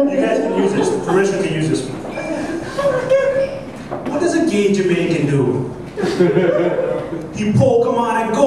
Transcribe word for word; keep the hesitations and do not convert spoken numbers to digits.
You guys can use this. Permission to use this one. What does a gay Jamaican do? He Pokemon and go.